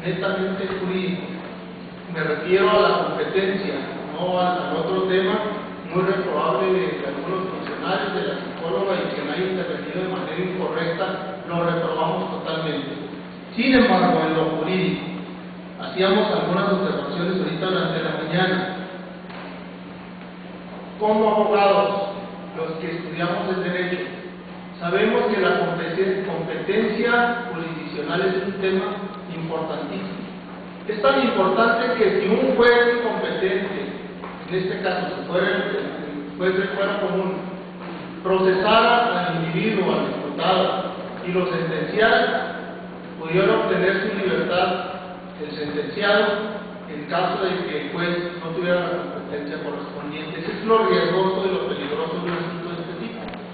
netamente jurídico. Me refiero a la competencia, no al otro tema muy reprobable de algunos funcionarios, de la psicóloga, y quien haya intervenido de manera incorrecta, lo reprobamos totalmente. Sin embargo, en lo jurídico, hacíamos algunas observaciones ahorita durante la mañana. Como abogados, los que estudiamos el derecho, sabemos que la competencia jurisdiccional es un tema importantísimo. Es tan importante que si un juez incompetente, en este caso si fuera el juez de fuero común, procesara al individuo, al imputado, y lo sentenciara, pudiera obtener su libertad el sentenciado en caso de que el juez no tuviera la competencia correspondiente. Eso es lo riesgoso y lo peligroso